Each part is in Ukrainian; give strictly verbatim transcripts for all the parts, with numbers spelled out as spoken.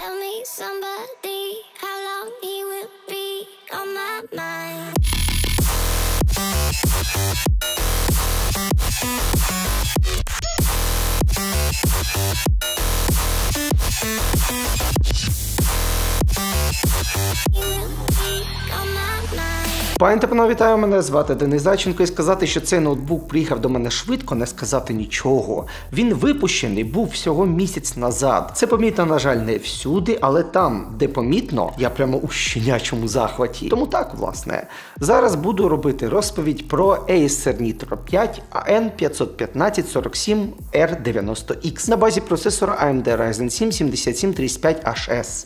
Tell me somebody how long he will be on my mind. He will be on my mind. Пані та панове, вітаю, мене звати Денис Зайченко, і сказати, що цей ноутбук приїхав до мене швидко, не сказати нічого. Він випущений був всього місяць назад. Це помітно, на жаль, не всюди, але там, де помітно, я прямо у щенячому захваті. Тому так, власне. Зараз буду робити розповідь про Acer Nitro п'ять ей ен п'ятсот п'ятнадцять сорок сім ар дев'яносто ікс на базі процесора ей ем ді Ryzen сім сімдесят сім тридцять п'ять ейч ес.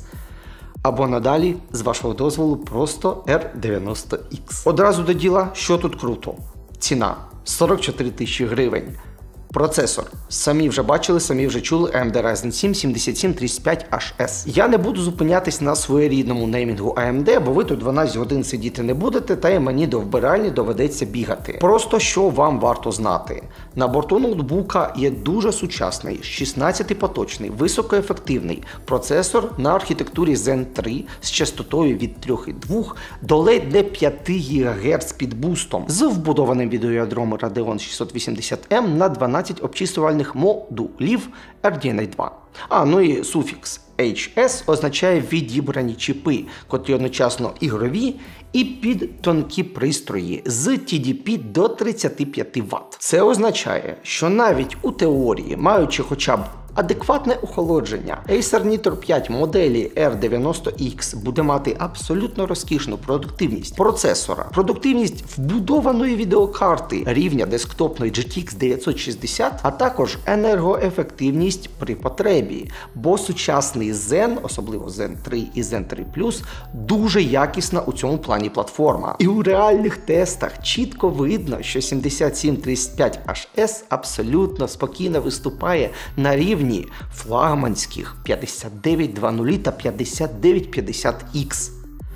Або надалі, з вашого дозволу, просто ар дев'яносто ікс. Одразу до діла, що тут круто. Ціна – сорок чотири тисячі гривень. Процесор. Самі вже бачили, самі вже чули ей ем ді Ryzen сім сімдесят сім тридцять п'ять ейч ес. Я не буду зупинятись на своєрідному неймінгу ей ем ді, бо ви тут дванадцять годин сидіти не будете, та й мені до вбиральні доведеться бігати. Просто що вам варто знати. На борту ноутбука є дуже сучасний, шістнадцятипоточний, високоефективний процесор на архітектурі Zen три з частотою від три цілих дві десятих до ледь не п'ять гігагерц під бустом, з вбудованим відеоядром Radeon шістсот вісімдесят ем на дванадцять обчислювальних модулів ар ді ен ей два. А, ну і суфікс ейч ес означає відібрані чіпи, котрі одночасно ігрові і під тонкі пристрої з ті ді пі до тридцять п'ять ватт. Це означає, що навіть у теорії, маючи хоча б адекватне охолодження, Acer Nitro п'ять моделі ар дев'яносто ікс буде мати абсолютно розкішну продуктивність процесора, продуктивність вбудованої відеокарти рівня десктопної джі ті ікс дев'ятсот шістдесят, а також енергоефективність при потребі, бо сучасний Zen, особливо Zen три і Zen три плюс, дуже якісна у цьому плані платформа. І у реальних тестах чітко видно, що сімдесят сім тридцять п'ять ейч ес абсолютно спокійно виступає на рівні флагманських п'ятдесят дев'ять двадцять та п'ятдесят дев'ять п'ятдесят ікс.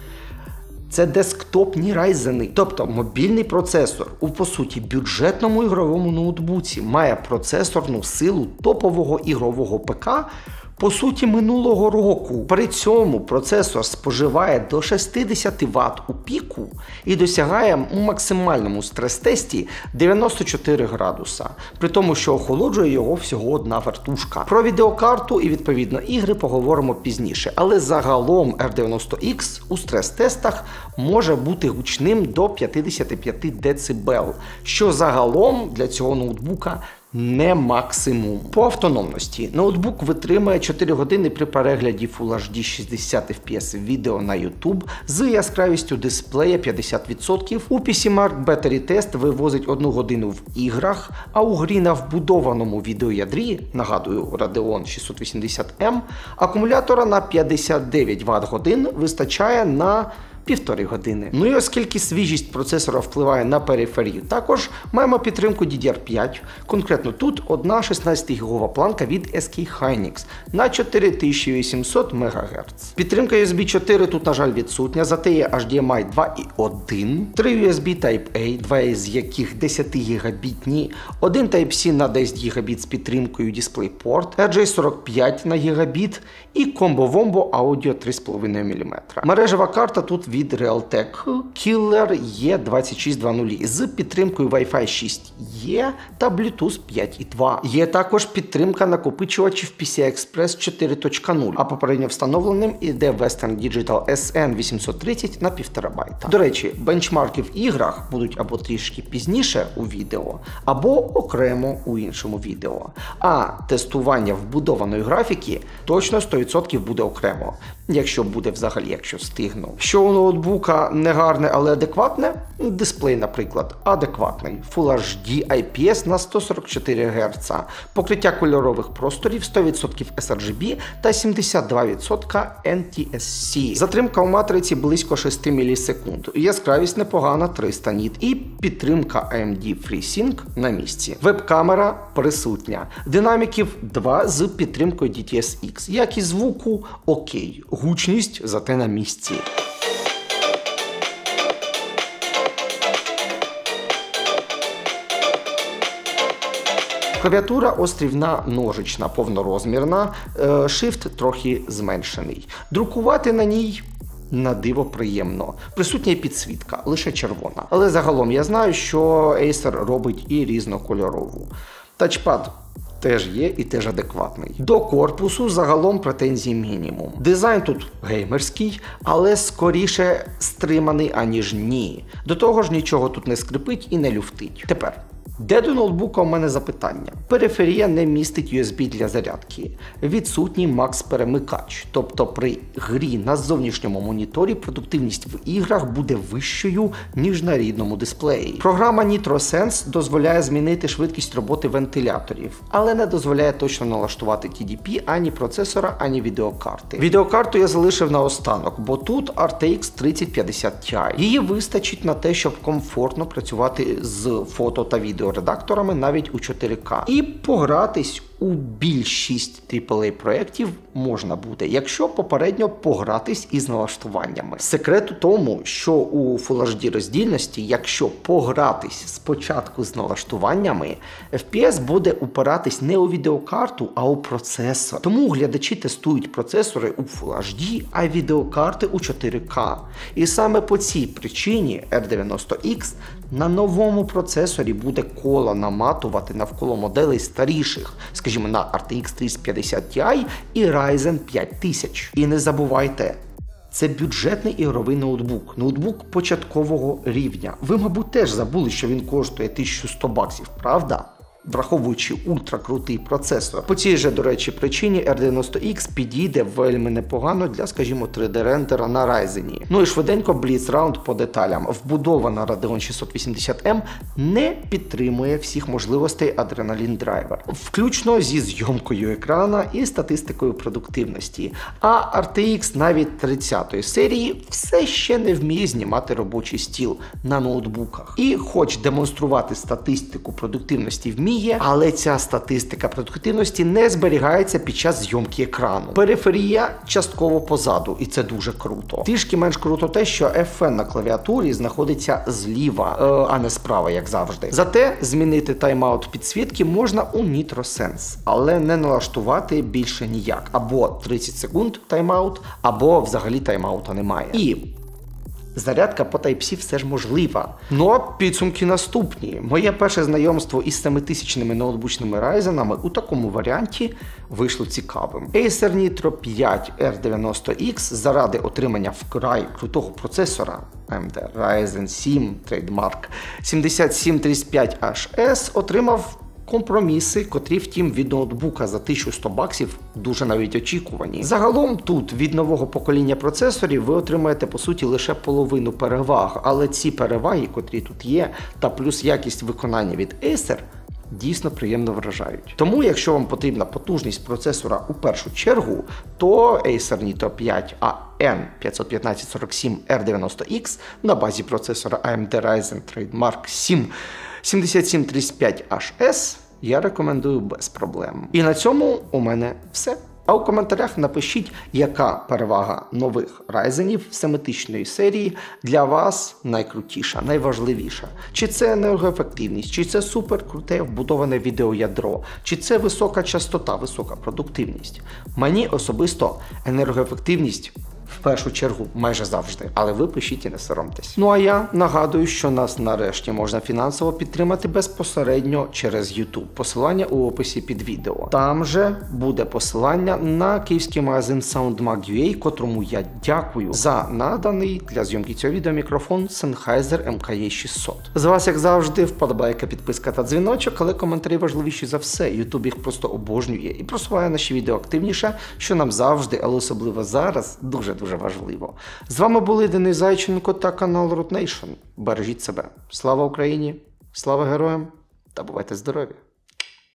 Це десктопні райзени, тобто мобільний процесор у, по суті, бюджетному ігровому ноутбуці має процесорну силу топового ігрового ПК, по суті, минулого року. При цьому процесор споживає до шістдесят ватт у піку і досягає у максимальному стрес-тесті дев'яносто чотири градуса, при тому, що охолоджує його всього одна вертушка. Про відеокарту і, відповідно, ігри поговоримо пізніше, але загалом ар дев'яносто ікс у стрес-тестах може бути гучним до п'ятдесят п'ять децибел, що загалом для цього ноутбука не максимум. По автономності. Ноутбук витримає чотири години при перегляді Full ейч ді шістдесят еф пі ес відео на YouTube з яскравістю дисплея п'ятдесят відсотків. У пі сі Mark Battery Test вивозить одну годину в іграх, а у грі на вбудованому відеоядрі, нагадую, Radeon шістсот вісімдесят ем, акумулятора на п'ятдесят дев'ять ватт-годин вистачає на півтори години. Ну і оскільки свіжість процесора впливає на периферію, також маємо підтримку ді ді ар п'ять. Конкретно тут одна шістнадцятигігова планка від ес кей Hynix на чотири тисячі вісімсот мегагерц. Підтримка ю ес бі чотири тут, на жаль, відсутня, зате є ейч ді ем ай два і один, три ю ес бі Type-A, два із яких десятигігабітні, один Type-C на десять гігабіт з підтримкою DisplayPort, ар джей сорок п'ять на гігабіт і комбо-вомбо аудіо три з половиною міліметра. Мережева карта тут від Realtek Killer і двадцять шість двадцять з підтримкою Wi-Fi шість і та Bluetooth п'ять і два. Є також підтримка накопичувачів пі сі ай Express чотири точка нуль, а попередньо встановленим іде Western Digital ес ен вісімсот тридцять на пів терабайта. До речі, бенчмарки в іграх будуть або трішки пізніше у відео, або окремо у іншому відео. А тестування вбудованої графіки точно сто відсотків буде окремо. Якщо буде взагалі, якщо встигну. Що у ноутбука не гарне, але адекватне? Дисплей, наприклад, адекватний. Full ейч ді ай пі ес на сто сорок чотири герца. Покриття кольорових просторів сто відсотків ес ар джі бі та сімдесят два відсотки ен ті ес сі. Затримка у матриці близько шість мілісекунд. Яскравість непогана триста ніт. І підтримка ей ем ді FreeSync на місці. Веб-камера присутня. Динаміків два з підтримкою ді ті ес ікс. Якість звуку окей. Гучність зате на місці. Клавіатура острівна ножична, повнорозмірна, Shift трохи зменшений. Друкувати на ній на диво приємно. Присутня підсвітка, лише червона. Але загалом я знаю, що Acer робить і різнокольорову. Тачпад теж є і теж адекватний. До корпусу загалом претензій мінімум. Дизайн тут геймерський, але скоріше стриманий, аніж ні. До того ж нічого тут не скрипить і не люфтить. Тепер. Де до ноутбука у мене запитання? Периферія не містить ю ес бі для зарядки. Відсутній макс-перемикач. Тобто при грі на зовнішньому моніторі продуктивність в іграх буде вищою, ніж на рідному дисплеї. Програма NitroSense дозволяє змінити швидкість роботи вентиляторів, але не дозволяє точно налаштувати ті ді пі ані процесора, ані відеокарти. Відеокарту я залишив наостанок, бо тут ар ти ікс тридцять п'ятдесят Ti. Її вистачить на те, щоб комфортно працювати з фото та відео редакторами навіть у чотири ка. І погратись у більшість трипл ей проєктів можна буде, якщо попередньо погратись із налаштуваннями. Секрет у тому, що у Full ейч ді роздільності, якщо погратись спочатку з налаштуваннями, еф пі ес буде упиратись не у відеокарту, а у процесор. Тому глядачі тестують процесори у Full ейч ді, а відеокарти у чотири ка. І саме по цій причині ар дев'яносто ікс на новому процесорі буде коло наматувати навколо моделей старіших, скажімо, на ар ти ікс тридцять п'ятдесят Ti і Ryzen п'ять тисяч. І не забувайте, це бюджетний ігровий ноутбук, ноутбук початкового рівня. Ви, мабуть, теж забули, що він коштує тисячу сто баксів, правда? Враховуючи ультракрутий процесор. По цій же, до речі, причині ар дев'яносто ікс підійде вельми непогано для, скажімо, три де рендера на Ryzen. Ну і швиденько бліц-раунд по деталям. Вбудована Radeon шістсот вісімдесят ем не підтримує всіх можливостей Adrenalin Driver, включно зі зйомкою екрана і статистикою продуктивності. А ар ти ікс навіть тридцятої серії все ще не вміє знімати робочий стіл на ноутбуках. І хоч демонструвати статистику продуктивності вміє, але ця статистика продуктивності не зберігається під час зйомки екрану. Периферія частково позаду, і це дуже круто. Трішки менш круто те, що еф ен на клавіатурі знаходиться зліва, е, а не справа, як завжди. Зате змінити тайм-аут підсвітки можна у NitroSense, але не налаштувати більше ніяк. Або тридцять секунд тайм-аут, або взагалі тайм-аута немає. І зарядка по Type-C все ж можлива. Ну а підсумки наступні. Моє перше знайомство із семитисячними ноутбучними Ryzen'ами у такому варіанті вийшло цікавим. Acer Nitro п'ять ар дев'яносто ікс заради отримання вкрай крутого процесора ей ем ді Ryzen сім Trademark сімдесят сім тридцять п'ять ейч ес отримав компроміси, котрі, втім, від ноутбука за тисячу сто баксів дуже навіть очікувані. Загалом тут від нового покоління процесорів ви отримаєте, по суті, лише половину переваг, але ці переваги, котрі тут є, та плюс якість виконання від Acer, дійсно приємно вражають. Тому, якщо вам потрібна потужність процесора у першу чергу, то Acer Nitro п'ять ей ен п'ятсот п'ятнадцять сорок сім ар дев'яносто ікс на базі процесора ей ем ді Ryzen Trademark сім сімдесят сім тридцять п'ять ейч ес я рекомендую без проблем. І на цьому у мене все. А у коментарях напишіть, яка перевага нових Ryzen'ів семитисячної серії для вас найкрутіша, найважливіша. Чи це енергоефективність, чи це суперкруте вбудоване відеоядро, чи це висока частота, висока продуктивність. Мені особисто енергоефективність в першу чергу майже завжди, але ви пишіть і не соромтесь. Ну а я нагадую, що нас нарешті можна фінансово підтримати безпосередньо через YouTube. Посилання у описі під відео. Там же буде посилання на київський магазин SoundMag точка ю а, котрому я дякую за наданий для зйомки цього відео мікрофон Sennheiser ем ка е шістсот. З вас, як завжди, вподобайка, підписка та дзвіночок, але коментарі важливіші за все. YouTube їх просто обожнює і просуває наші відео активніше, що нам завжди, але особливо зараз, дуже дуже важливо. З вами були Денис Зайченко та канал Root Nation. Бережіть себе. Слава Україні, слава героям та бувайте здорові!